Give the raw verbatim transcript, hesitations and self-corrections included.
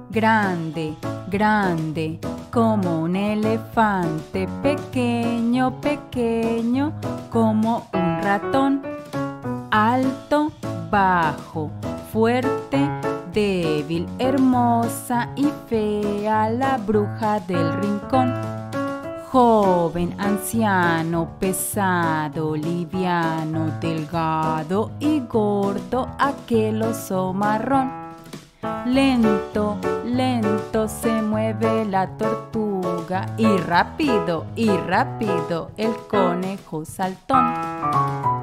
grande, grande, como un elefante, pequeño, pequeño, como un ratón, alto, bajo, fuerte, débil, hermosa y fea, la bruja del rincón. Joven, anciano, pesado, liviano, delgado y gordo, aquel oso marrón. Lento, lento se mueve la tortuga y rápido, y rápido el conejo saltón.